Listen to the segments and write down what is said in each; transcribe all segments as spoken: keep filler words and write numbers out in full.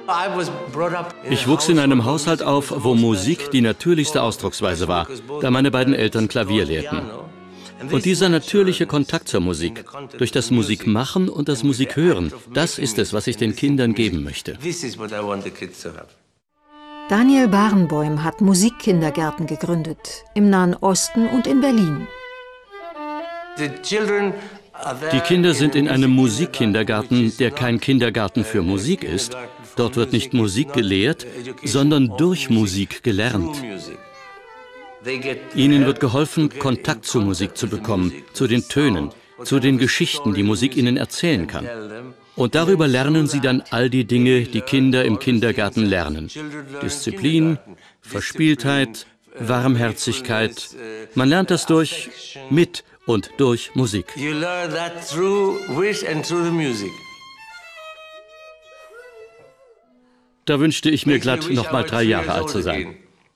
Ich wuchs in einem Haushalt auf, wo Musik die natürlichste Ausdrucksweise war, da meine beiden Eltern Klavier lehrten. Und dieser natürliche Kontakt zur Musik, durch das Musikmachen und das Musikhören, das ist es, was ich den Kindern geben möchte. Daniel Barenboim hat Musikkindergärten gegründet, im Nahen Osten und in Berlin. Die Kinder sind in einem Musikkindergarten, der kein Kindergarten für Musik ist. Dort wird nicht Musik gelehrt, sondern durch Musik gelernt. Ihnen wird geholfen, Kontakt zur Musik zu bekommen, zu den Tönen, zu den Geschichten, die Musik ihnen erzählen kann. Und darüber lernen sie dann all die Dinge, die Kinder im Kindergarten lernen. Disziplin, Verspieltheit, Warmherzigkeit. Man lernt das durch, mit und durch Musik. Da wünschte ich mir glatt, noch mal drei Jahre alt zu sein.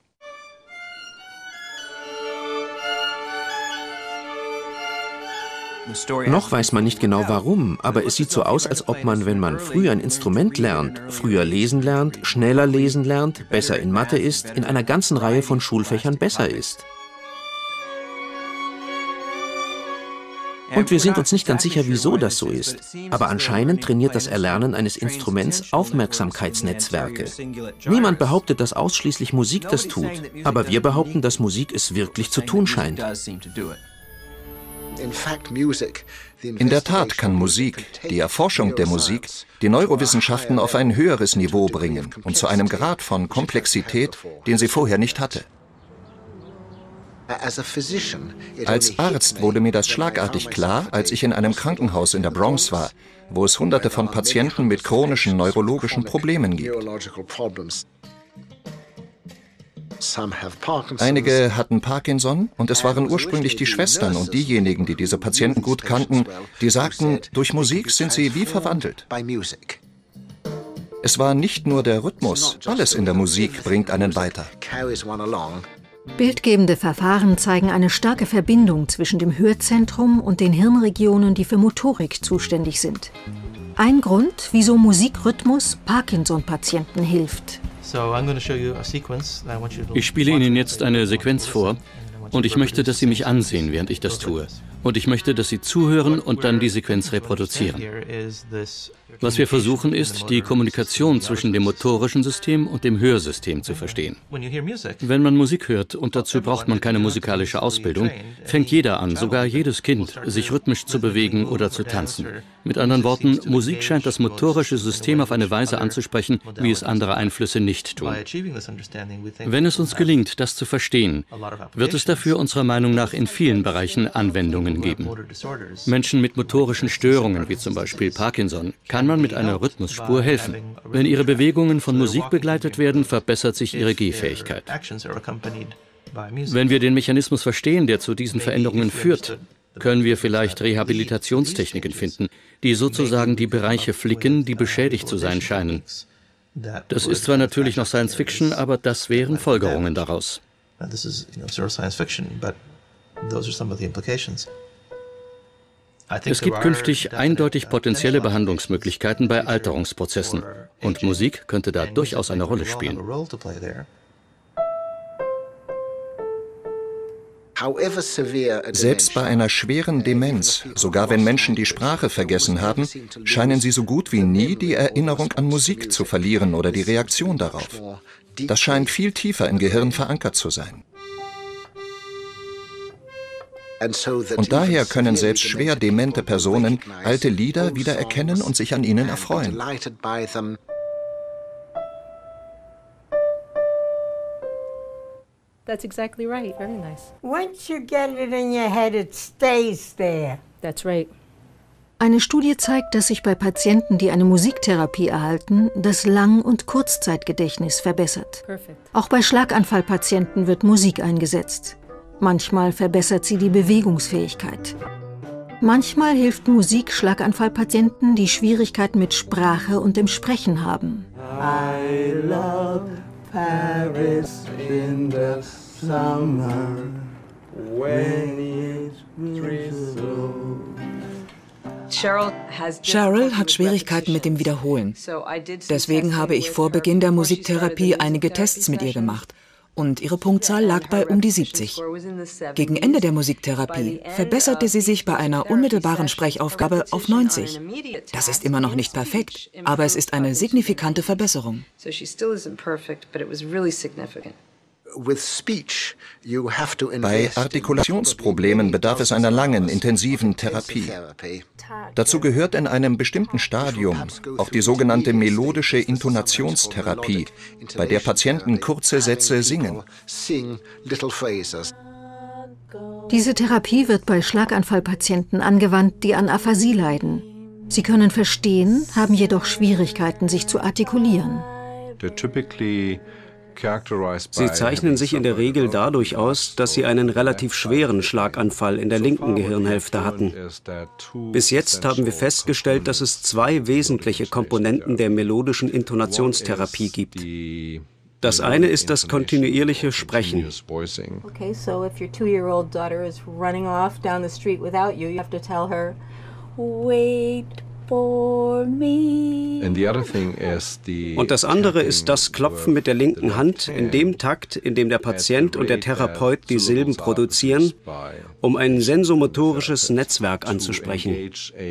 Noch weiß man nicht genau warum, aber es sieht so aus, als ob man, wenn man früh ein Instrument lernt, früher lesen lernt, schneller lesen lernt, besser in Mathe ist, in einer ganzen Reihe von Schulfächern besser ist. Und wir sind uns nicht ganz sicher, wieso das so ist. Aber anscheinend trainiert das Erlernen eines Instruments Aufmerksamkeitsnetzwerke. Niemand behauptet, dass ausschließlich Musik das tut, aber wir behaupten, dass Musik es wirklich zu tun scheint. In der Tat kann Musik, die Erforschung der Musik, die Neurowissenschaften auf ein höheres Niveau bringen und zu einem Grad von Komplexität, den sie vorher nicht hatte. Als Arzt wurde mir das schlagartig klar, als ich in einem Krankenhaus in der Bronx war, wo es Hunderte von Patienten mit chronischen neurologischen Problemen gibt. Einige hatten Parkinson und es waren ursprünglich die Schwestern und diejenigen, die diese Patienten gut kannten, die sagten, durch Musik sind sie wie verwandelt. Es war nicht nur der Rhythmus, alles in der Musik bringt einen weiter. Bildgebende Verfahren zeigen eine starke Verbindung zwischen dem Hörzentrum und den Hirnregionen, die für Motorik zuständig sind. Ein Grund, wieso Musikrhythmus Parkinson-Patienten hilft. Ich spiele Ihnen jetzt eine Sequenz vor und ich möchte, dass Sie mich ansehen, während ich das tue. Und ich möchte, dass Sie zuhören und dann die Sequenz reproduzieren. Was wir versuchen ist, die Kommunikation zwischen dem motorischen System und dem Hörsystem zu verstehen. Wenn man Musik hört, und dazu braucht man keine musikalische Ausbildung, fängt jeder an, sogar jedes Kind, sich rhythmisch zu bewegen oder zu tanzen. Mit anderen Worten, Musik scheint das motorische System auf eine Weise anzusprechen, wie es andere Einflüsse nicht tun. Wenn es uns gelingt, das zu verstehen, wird es dafür unserer Meinung nach in vielen Bereichen Anwendungen geben. Menschen mit motorischen Störungen, wie zum Beispiel Parkinson, kann man mit einer Rhythmusspur helfen. Wenn ihre Bewegungen von Musik begleitet werden, verbessert sich ihre Gehfähigkeit. Wenn wir den Mechanismus verstehen, der zu diesen Veränderungen führt, können wir vielleicht Rehabilitationstechniken finden, die sozusagen die Bereiche flicken, die beschädigt zu sein scheinen. Das ist zwar natürlich noch Science Fiction, aber das wären Folgerungen daraus. Es gibt künftig eindeutig potenzielle Behandlungsmöglichkeiten bei Alterungsprozessen und Musik könnte da durchaus eine Rolle spielen. Selbst bei einer schweren Demenz, sogar wenn Menschen die Sprache vergessen haben, scheinen sie so gut wie nie die Erinnerung an Musik zu verlieren oder die Reaktion darauf. Das scheint viel tiefer im Gehirn verankert zu sein. Und daher können selbst schwer demente Personen alte Lieder wiedererkennen und sich an ihnen erfreuen. That's exactly right. Very nice. Once you get it in your head, it stays there. That's right. Eine Studie zeigt, dass sich bei Patienten, die eine Musiktherapie erhalten, das Lang- und Kurzzeitgedächtnis verbessert. Perfect. Auch bei Schlaganfallpatienten wird Musik eingesetzt. Manchmal verbessert sie die Bewegungsfähigkeit. Manchmal hilft Musik Schlaganfallpatienten, die Schwierigkeiten mit Sprache und dem Sprechen haben. I love Paris in the summer when it drizzles. Cheryl hat Schwierigkeiten mit dem Wiederholen. Deswegen habe ich vor Beginn der Musiktherapie einige Tests mit ihr gemacht. Und ihre Punktzahl lag bei um die siebzig. Gegen Ende der Musiktherapie verbesserte sie sich bei einer unmittelbaren Sprechaufgabe auf neunzig. Das ist immer noch nicht perfekt, aber es ist eine signifikante Verbesserung. Bei Artikulationsproblemen bedarf es einer langen, intensiven Therapie. Dazu gehört in einem bestimmten Stadium auch die sogenannte melodische Intonationstherapie, bei der Patienten kurze Sätze singen. Diese Therapie wird bei Schlaganfallpatienten angewandt, die an Aphasie leiden. Sie können verstehen, haben jedoch Schwierigkeiten, sich zu artikulieren. Sie zeichnen sich in der Regel dadurch aus, dass sie einen relativ schweren Schlaganfall in der linken Gehirnhälfte hatten. Bis jetzt haben wir festgestellt, dass es zwei wesentliche Komponenten der melodischen Intonationstherapie gibt. Das eine ist das kontinuierliche Sprechen. Okay, so if your two-year-old daughter is running off down the street without you, you have to tell her, wait for me. Und das andere ist das Klopfen mit der linken Hand in dem Takt, in dem der Patient und der Therapeut die Silben produzieren, um ein sensomotorisches Netzwerk anzusprechen.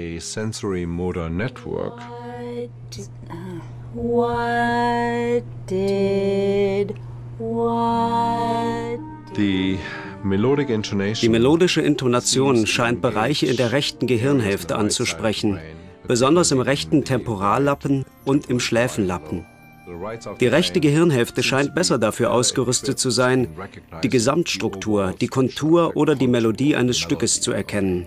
What did, what Die melodische Intonation scheint Bereiche in der rechten Gehirnhälfte anzusprechen, besonders im rechten Temporallappen und im Schläfenlappen. Die rechte Gehirnhälfte scheint besser dafür ausgerüstet zu sein, die Gesamtstruktur, die Kontur oder die Melodie eines Stückes zu erkennen.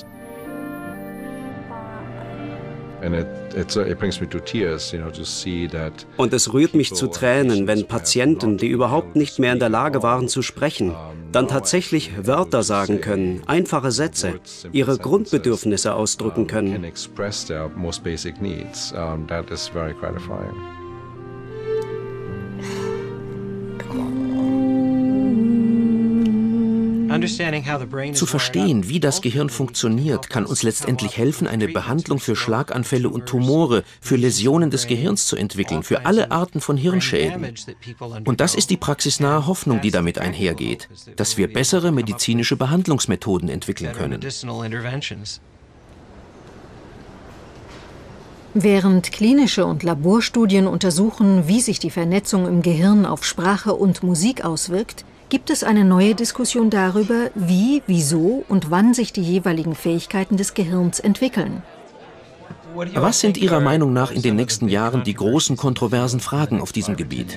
Und es rührt mich zu Tränen, wenn Patienten, die überhaupt nicht mehr in der Lage waren zu sprechen, dann tatsächlich Wörter sagen können, einfache Sätze, ihre Grundbedürfnisse ausdrücken können. Zu verstehen, wie das Gehirn funktioniert, kann uns letztendlich helfen, eine Behandlung für Schlaganfälle und Tumore, für Läsionen des Gehirns zu entwickeln, für alle Arten von Hirnschäden. Und das ist die praxisnahe Hoffnung, die damit einhergeht, dass wir bessere medizinische Behandlungsmethoden entwickeln können. Während klinische und Laborstudien untersuchen, wie sich die Vernetzung im Gehirn auf Sprache und Musik auswirkt, gibt es eine neue Diskussion darüber, wie, wieso und wann sich die jeweiligen Fähigkeiten des Gehirns entwickeln. Was sind Ihrer Meinung nach in den nächsten Jahren die großen kontroversen Fragen auf diesem Gebiet?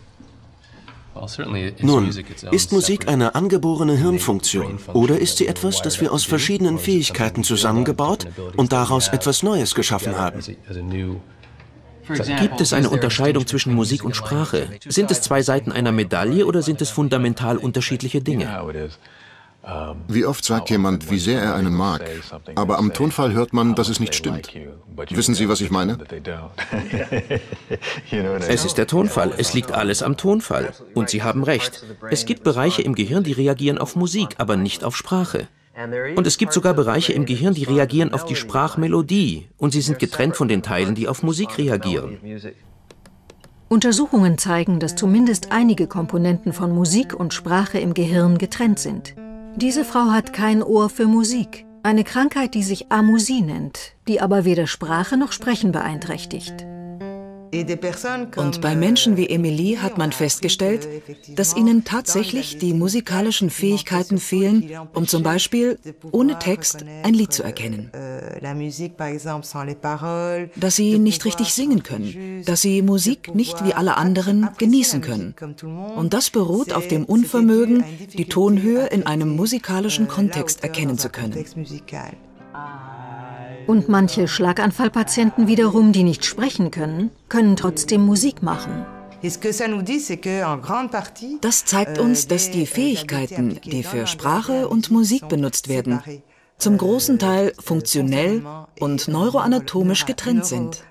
Nun, ist Musik eine angeborene Hirnfunktion oder ist sie etwas, das wir aus verschiedenen Fähigkeiten zusammengebaut und daraus etwas Neues geschaffen haben? Gibt es eine Unterscheidung zwischen Musik und Sprache? Sind es zwei Seiten einer Medaille oder sind es fundamental unterschiedliche Dinge? Wie oft sagt jemand, wie sehr er einen mag, aber am Tonfall hört man, dass es nicht stimmt. Wissen Sie, was ich meine? Es ist der Tonfall, es liegt alles am Tonfall. Und Sie haben recht. Es gibt Bereiche im Gehirn, die reagieren auf Musik, aber nicht auf Sprache. Und es gibt sogar Bereiche im Gehirn, die reagieren auf die Sprachmelodie. Und sie sind getrennt von den Teilen, die auf Musik reagieren. Untersuchungen zeigen, dass zumindest einige Komponenten von Musik und Sprache im Gehirn getrennt sind. Diese Frau hat kein Ohr für Musik, eine Krankheit, die sich Amusie nennt, die aber weder Sprache noch Sprechen beeinträchtigt. Und bei Menschen wie Emilie hat man festgestellt, dass ihnen tatsächlich die musikalischen Fähigkeiten fehlen, um zum Beispiel ohne Text ein Lied zu erkennen. Dass sie nicht richtig singen können, dass sie Musik nicht wie alle anderen genießen können. Und das beruht auf dem Unvermögen, die Tonhöhe in einem musikalischen Kontext erkennen zu können. Und manche Schlaganfallpatienten wiederum, die nicht sprechen können, können trotzdem Musik machen. Das zeigt uns, dass die Fähigkeiten, die für Sprache und Musik benutzt werden, zum großen Teil funktionell und neuroanatomisch getrennt sind.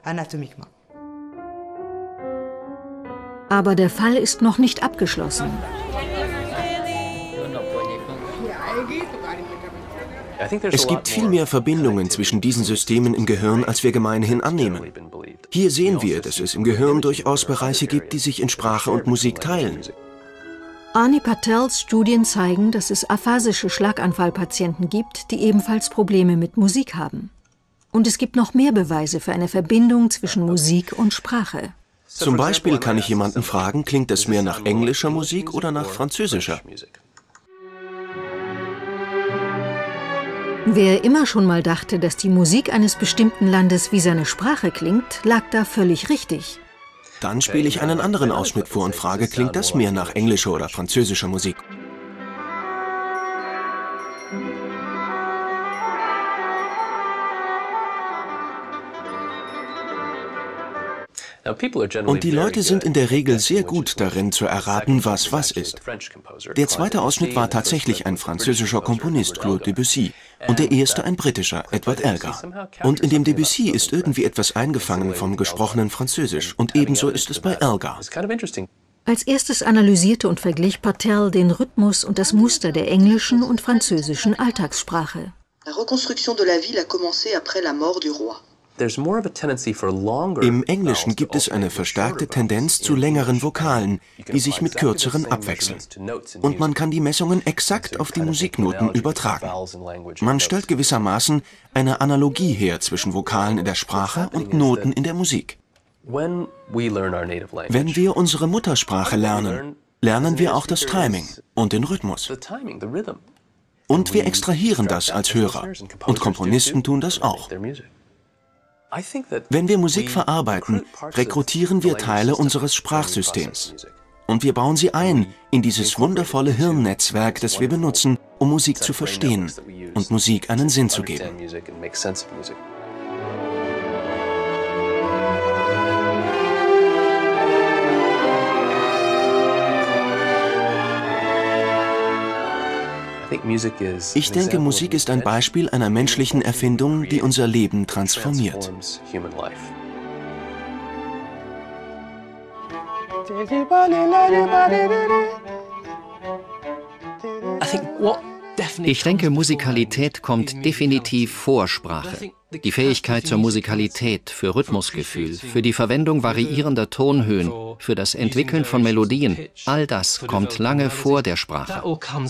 Aber der Fall ist noch nicht abgeschlossen. Es gibt viel mehr Verbindungen zwischen diesen Systemen im Gehirn, als wir gemeinhin annehmen. Hier sehen wir, dass es im Gehirn durchaus Bereiche gibt, die sich in Sprache und Musik teilen. Ani Patels Studien zeigen, dass es aphasische Schlaganfallpatienten gibt, die ebenfalls Probleme mit Musik haben. Und es gibt noch mehr Beweise für eine Verbindung zwischen Musik und Sprache. Zum Beispiel kann ich jemanden fragen, klingt es mehr nach englischer Musik oder nach französischer? Wer immer schon mal dachte, dass die Musik eines bestimmten Landes wie seine Sprache klingt, lag da völlig richtig. Dann spiele ich einen anderen Ausschnitt vor und frage, klingt das mehr nach englischer oder französischer Musik? Und die Leute sind in der Regel sehr gut darin zu erraten, was was ist. Der zweite Ausschnitt war tatsächlich ein französischer Komponist, Claude Debussy, und der erste ein britischer, Edward Elgar. Und in dem Debussy ist irgendwie etwas eingefangen vom gesprochenen Französisch, und ebenso ist es bei Elgar. Als erstes analysierte und verglich Patel den Rhythmus und das Muster der englischen und französischen Alltagssprache. La reconstruction de la ville a commencé après la mort du roi. Im Englischen gibt es eine verstärkte Tendenz zu längeren Vokalen, die sich mit kürzeren abwechseln. Und man kann die Messungen exakt auf die Musiknoten übertragen. Man stellt gewissermaßen eine Analogie her zwischen Vokalen in der Sprache und Noten in der Musik. Wenn wir unsere Muttersprache lernen, lernen wir auch das Timing und den Rhythmus. Und wir extrahieren das als Hörer. Und Komponisten tun das auch. Wenn wir Musik verarbeiten, rekrutieren wir Teile unseres Sprachsystems. Und wir bauen sie ein in dieses wundervolle Hirnnetzwerk, das wir benutzen, um Musik zu verstehen und Musik einen Sinn zu geben. Ich denke, Musik ist ein Beispiel einer menschlichen Erfindung, die unser Leben transformiert. Ich denke, Musikalität kommt definitiv vor Sprache. Die Fähigkeit zur Musikalität, für Rhythmusgefühl, für die Verwendung variierender Tonhöhen, für das Entwickeln von Melodien, all das kommt lange vor der Sprache.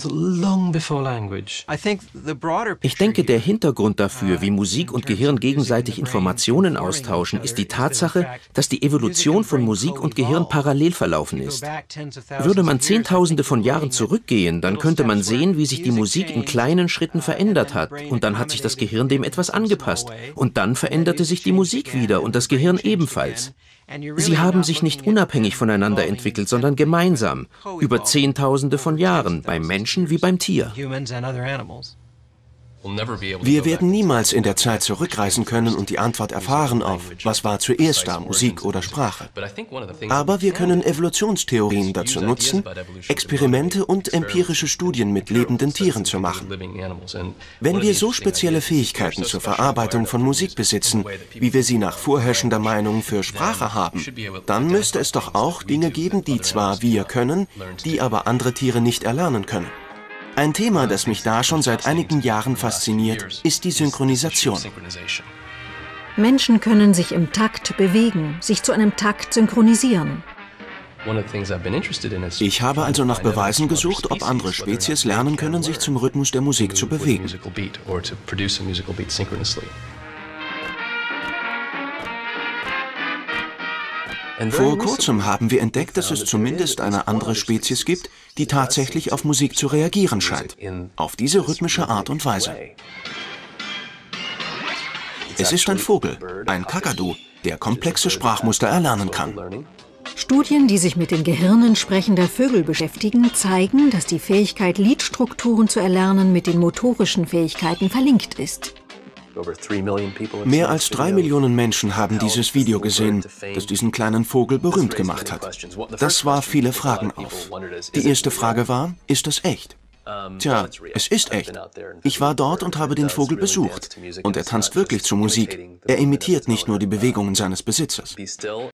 Ich denke, der Hintergrund dafür, wie Musik und Gehirn gegenseitig Informationen austauschen, ist die Tatsache, dass die Evolution von Musik und Gehirn parallel verlaufen ist. Würde man Zehntausende von Jahren zurückgehen, dann könnte man sehen, wie sich die Musik in kleinen Schritten verändert hat, und dann hat sich das Gehirn dem etwas angepasst. Und dann veränderte sich die Musik wieder und das Gehirn ebenfalls. Sie haben sich nicht unabhängig voneinander entwickelt, sondern gemeinsam, über Zehntausende von Jahren, beim Menschen wie beim Tier. Wir werden niemals in der Zeit zurückreisen können und die Antwort erfahren auf, was war zuerst da, Musik oder Sprache. Aber wir können Evolutionstheorien dazu nutzen, Experimente und empirische Studien mit lebenden Tieren zu machen. Wenn wir so spezielle Fähigkeiten zur Verarbeitung von Musik besitzen, wie wir sie nach vorherrschender Meinung für Sprache haben, dann müsste es doch auch Dinge geben, die zwar wir können, die aber andere Tiere nicht erlernen können. Ein Thema, das mich da schon seit einigen Jahren fasziniert, ist die Synchronisation. Menschen können sich im Takt bewegen, sich zu einem Takt synchronisieren. Ich habe also nach Beweisen gesucht, ob andere Spezies lernen können, sich zum Rhythmus der Musik zu bewegen. Vor kurzem haben wir entdeckt, dass es zumindest eine andere Spezies gibt, die tatsächlich auf Musik zu reagieren scheint. Auf diese rhythmische Art und Weise. Es ist ein Vogel, ein Kakadu, der komplexe Sprachmuster erlernen kann. Studien, die sich mit den Gehirnen sprechender Vögel beschäftigen, zeigen, dass die Fähigkeit, Liedstrukturen zu erlernen, mit den motorischen Fähigkeiten verlinkt ist. Mehr als drei Millionen Menschen haben dieses Video gesehen, das diesen kleinen Vogel berühmt gemacht hat. Das warf viele Fragen auf. Die erste Frage war, ist das echt? Tja, es ist echt. Ich war dort und habe den Vogel besucht. Und er tanzt wirklich zu Musik. Er imitiert nicht nur die Bewegungen seines Besitzers.